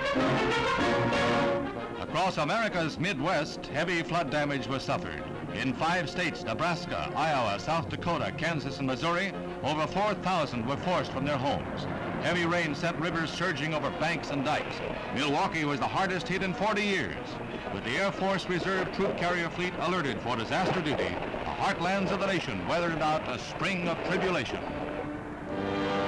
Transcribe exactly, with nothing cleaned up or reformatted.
Across America's Midwest, heavy flood damage was suffered. In five states, Nebraska, Iowa, South Dakota, Kansas, and Missouri, over four thousand were forced from their homes. Heavy rain sent rivers surging over banks and dikes. Milwaukee was the hardest hit in forty years. With the Air Force Reserve Troop Carrier Fleet alerted for disaster duty, the heartlands of the nation weathered out a spring of tribulation.